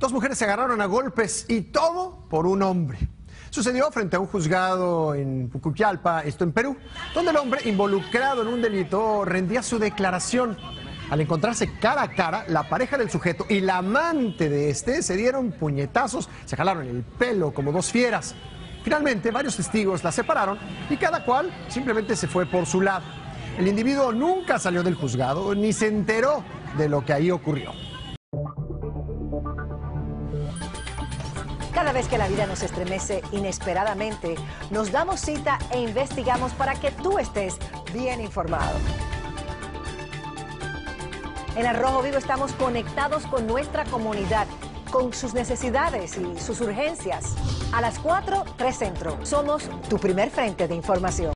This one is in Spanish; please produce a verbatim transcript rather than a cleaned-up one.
Dos mujeres se agarraron a golpes y todo por un hombre. Sucedió frente a un juzgado en Pucallpa, esto en Perú, donde el hombre involucrado en un delito rendía su declaración. Al encontrarse cara a cara, la pareja del sujeto y la amante de este se dieron puñetazos, se jalaron el pelo como dos fieras. Finalmente, varios testigos la separaron y cada cual simplemente se fue por su lado. El individuo nunca salió del juzgado ni se enteró de lo que ahí ocurrió. Cada vez que la vida nos estremece inesperadamente, nos damos cita e investigamos para que tú estés bien informado. En Al Rojo Vivo estamos conectados con nuestra comunidad, con sus necesidades y sus urgencias. A las cuatro, tres Centro. Somos tu primer frente de información.